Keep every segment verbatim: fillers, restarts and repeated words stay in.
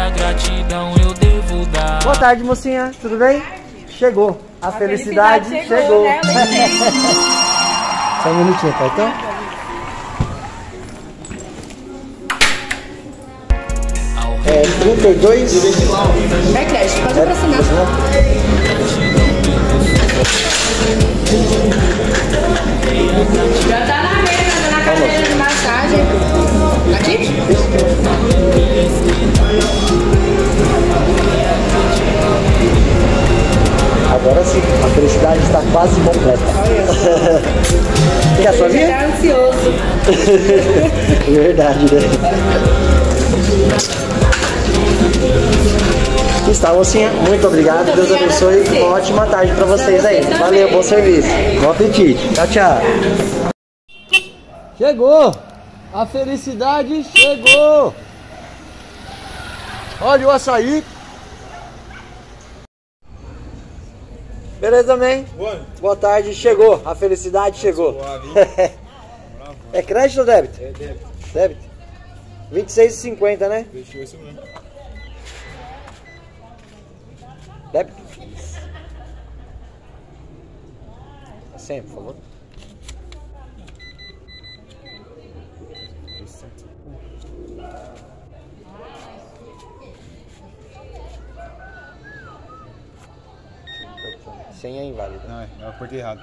a gratidão eu devo dar. Boa tarde, mocinha, tudo bem? Chegou, a, a felicidade, felicidade chegou. chegou. Né? Só um minutinho, pai, então? É trinta e dois. Vai, Clécio, pode aproximar. Já tá na mesa, na cadeira de massagem. Aqui? Agora sim, a felicidade está quase completa. Quer a sua vida? Tá ansioso. Verdade, né? Aqui está, mocinha. Muito obrigado. Muito Deus abençoe. Uma ótima tarde para vocês aí. Valeu, bom serviço. Bom apetite. Tchau, tchau. Chegou! A felicidade chegou! Olha o açaí. Beleza, man? Boa. Boa tarde. Chegou. A felicidade chegou. É crédito ou débito? É débito. Débito. vinte e seis e cinquenta, né? Fechou isso mesmo. Débito. Sempre, por favor. Senha inválida. Não, eu apertei errado.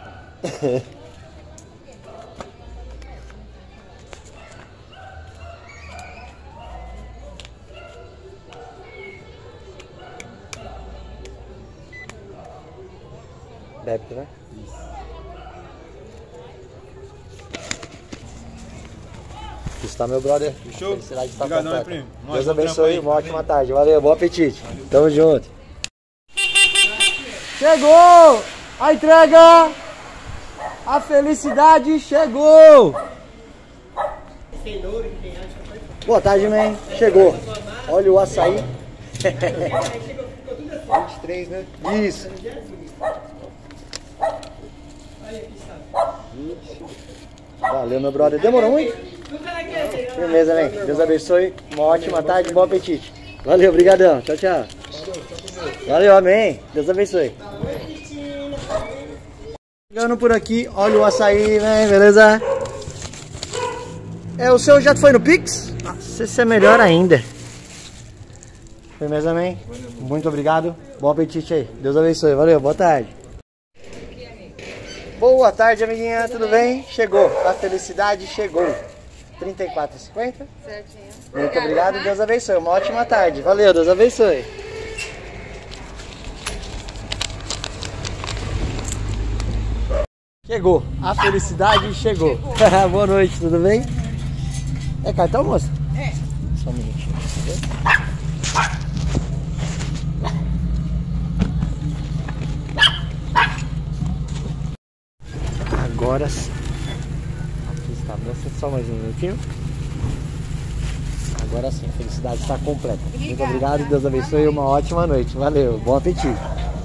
Débito, né? Isso. Aqui está, meu brother. Fechou? Felicidade está Obrigadão, completa. primo. Deus abençoe, uma ótima tarde. Valeu, bom apetite. Valeu. Tamo junto. Chegou! A entrega! A felicidade chegou! Boa tarde, man. Chegou. Olha o açaí. vinte e três, né? Isso. Valeu, meu brother. Demorou muito? Firmeza, man. Deus abençoe. Uma ótima tarde, bom apetite. Valeu, brigadão. Tchau, tchau. Valeu, amém. Deus abençoe. Chegando por aqui, olha o açaí, man. Beleza? É, o seu já foi no Pix? Nossa, esse é melhor ainda. Firmeza, man. Muito obrigado. Bom apetite aí. Deus abençoe. Valeu, boa tarde. Boa tarde, amiguinha. Tudo bem? Chegou. A felicidade chegou. trinta e quatro e cinquenta? Certinho. Muito obrigado. Deus abençoe. Uma ótima tarde. Valeu, Deus abençoe. Chegou. A felicidade chegou. chegou. Boa noite, tudo bem? É cartão, moça? É. Só um minutinho. Agora sim. Aqui está, moça. Só mais um minutinho. Agora sim, a felicidade está completa. Muito obrigado, Deus abençoe e uma ótima noite. Valeu, bom apetite.